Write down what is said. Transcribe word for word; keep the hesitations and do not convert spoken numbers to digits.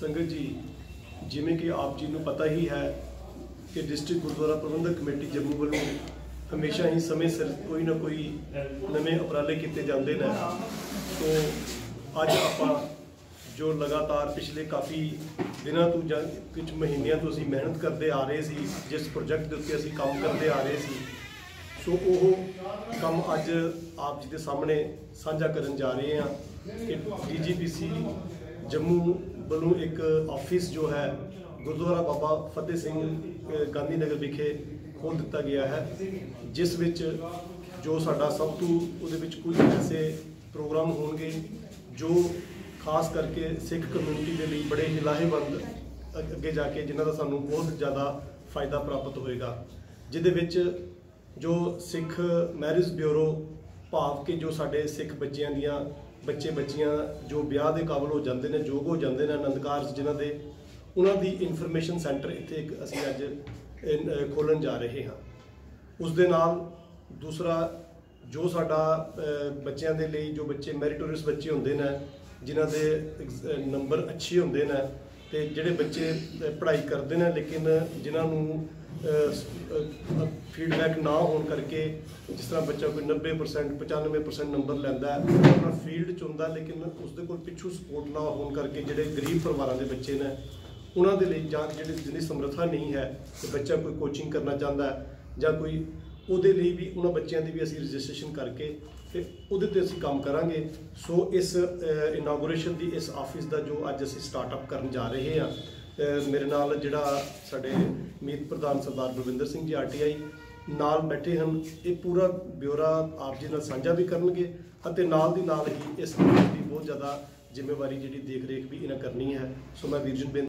संगत जी, जिमें कि आप जी को पता ही है कि डिस्ट्रिक्ट गुरुद्वारा प्रबंधक कमेटी जम्मू वालों हमेशा ही समय सिर कोई ना कोई नवे उपराले किए जाते हैं। तो अज आप जो लगातार पिछले काफ़ी दिनों तो या कुछ महीनों तो असी मेहनत करते आ रहे सी, जिस प्रोजेक्ट के उत्ते असी काम करते आ रहे सी, सो वो काम अज आप जी के सामने साझा करन जा रहे हैं कि D G P C Jammu वालों एक ऑफिस जो है गुरुद्वारा बाबा फतेह सिंह गांधी नगर विखे खोल दिता गया है, जिस विच जो साडा सब तो उहदे विच कुछ ऐसे प्रोग्राम होंगे जो खास करके सिख कम्यूनिटी के लिए बड़े ही लाहेवंद अगे जाके जिन्हों का सानू बहुत ज़्यादा फायदा प्राप्त होएगा, जिहदे विच जो सिख मैरिज ब्यूरो भाव के जो साडे सिख बच्चियां दियां बच्चे बच्चियां जो ब्याह के काबिल हो जाते हैं, जोग हो जाते हैं, आनंद कारज जिन्हों के उन्हों की इन्फॉर्मेशन सेंटर इत्थे एक असीं अज खोलन जा रहे हैं। उस दे नाल दूसरा जो साडा बच्चों के लिए जो बच्चे मैरिटोरियस बच्चे होंदे ने, जिन्हां दे नंबर अच्छे होंदे ने ते जिहड़े बच्चे पढ़ाई करते हैं लेकिन जिन्होंने फीडबैक ना होने करके, जिस तरह बच्चा कोई नब्बे परसेंट पचानवे परसेंट नंबर लैंदा है, अपना फील्ड चुनता लेकिन उसके कोल पिछू सपोर्ट ना होने करके जिहड़े गरीब परिवारों के बच्चे ने उन्होंने लिए जां जिहड़ी जिन्नी समर्था नहीं है कि बच्चा कोई कोचिंग करना चाहता है जां कोई उहदे लिए भी उन्होंने बच्चों की भी असीं रजिस्ट्रेशन करके ते उहदे ते असीं काम करांगे। सो इस इनागोरेशन की इस ऑफिस का जो अज असीं स्टार्टअप करन जा रहे हैं, मेरे नाल जिहड़ा साडे मीत प्रधान Sardar Balwinder Singh ji R T I नाल बैठे हैं, ये पूरा ब्यौरा आप जी नाल साझा भी करनगे अते नाल दी नाल ही इस ऑफिस की बहुत ज़्यादा जिम्मेवारी जिहड़ी देख रेख भी इन्हां करनी है। सो मैं वीर जी